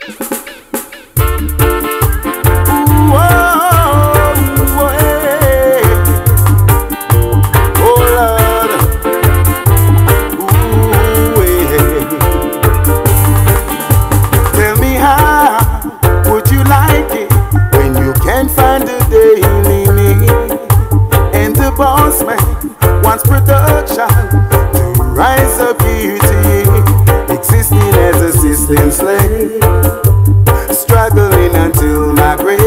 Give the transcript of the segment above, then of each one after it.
Wants production to rise up year to year, existing as a system slave, struggling until my grave.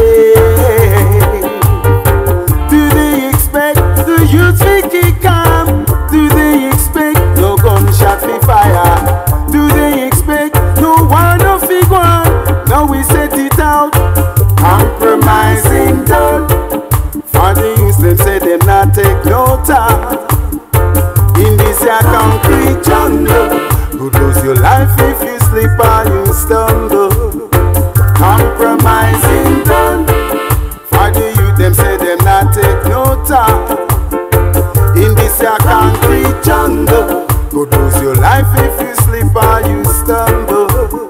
Do they expect the youth to kick on? Do they expect no gunshot fi fire? Do they expect no war no fig one? Now we set it out, compromising done. For the youth them say them not take no time. In this here concrete jungle, could lose your life if you slip or you stumble. Compromising done. For the youth them say them not take no time. In this here concrete jungle, could lose your life if you slip or you stumble.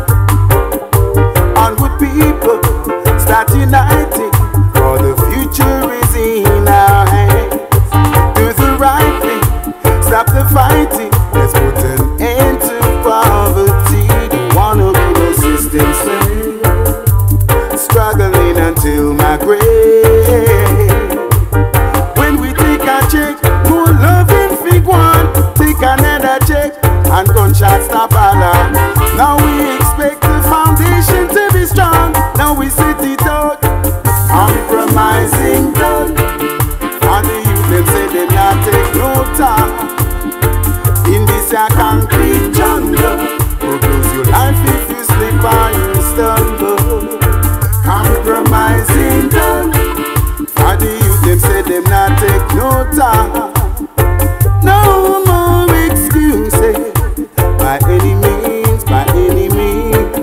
Onward people, start uniting, for the future is in our hands. Do the right thing, stop the fighting, let's put an end to poverty. Don't wanna be no system slave, struggling until my grave. When we take a check, more loving fig one, take another check, and gunshots stop alarm. Now we expect the foundation to be strong. Now we set it out, compromising done. And the youth them say them not take no time. In this here concrete jungle, could lose your life if you slip or you stumble. Compromising done. And the youth them say them not take no time. No more excuses, by any means, by any means.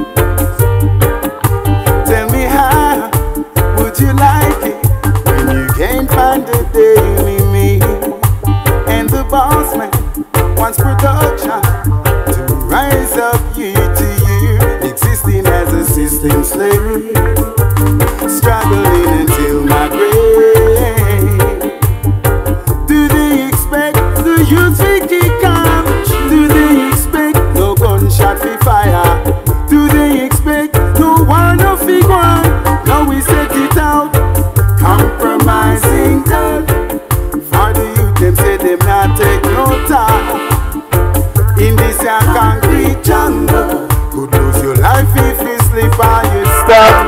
Tell me how would you like it when you can't find a daily meal? And the boss man wants production to rise up year to year, existing as a system slave, struggling until my grave. Do they expect the youth to kick on? Do they expect no gunshot fi fire? Do they expect no war no fig one? Now we set it out, compromising done. For the youth them say them not take no time. In this here concrete jungle, could lose your life if you slip or you stop.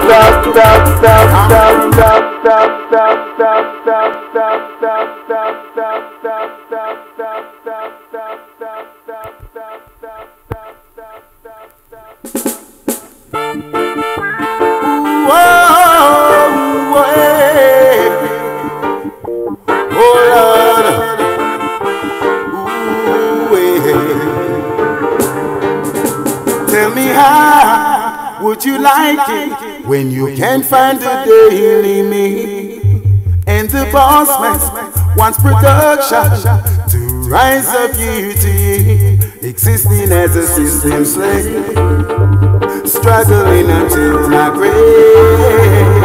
Tell me how would you like it when you can't find a daily meal? And the boss man wants production to rise up year to year, existing as a system slave, struggling until my grave.